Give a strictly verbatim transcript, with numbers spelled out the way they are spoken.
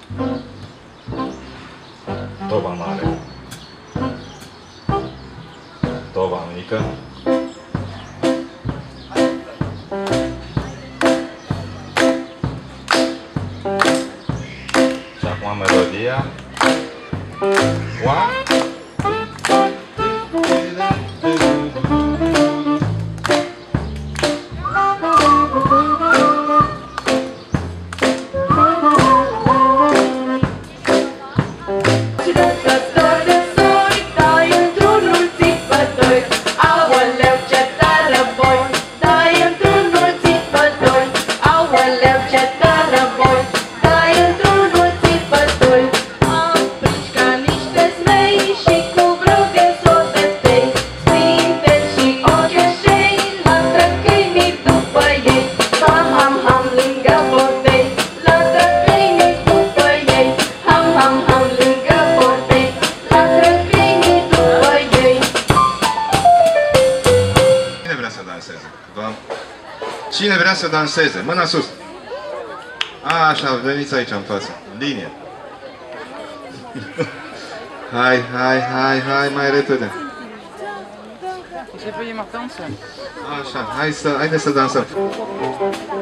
Toba mare. Toba mică. Și acum melodia. One. Cine vrea să danseze? Mâna sus! A, așa, veniți aici în față. Linie. Hai, hai, hai, hai, mai repede. Așa, hai să, haide să dansăm.